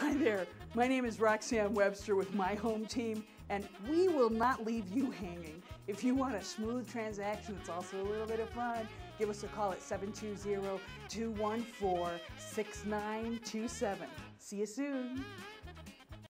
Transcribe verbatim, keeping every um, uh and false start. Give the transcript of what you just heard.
Hi there, my name is Roxane Webster with My Home Team, and we will not leave you hanging. If you want a smooth transaction that's also a little bit of fun, give us a call at seven two zero, two one four, six nine two seven. See you soon.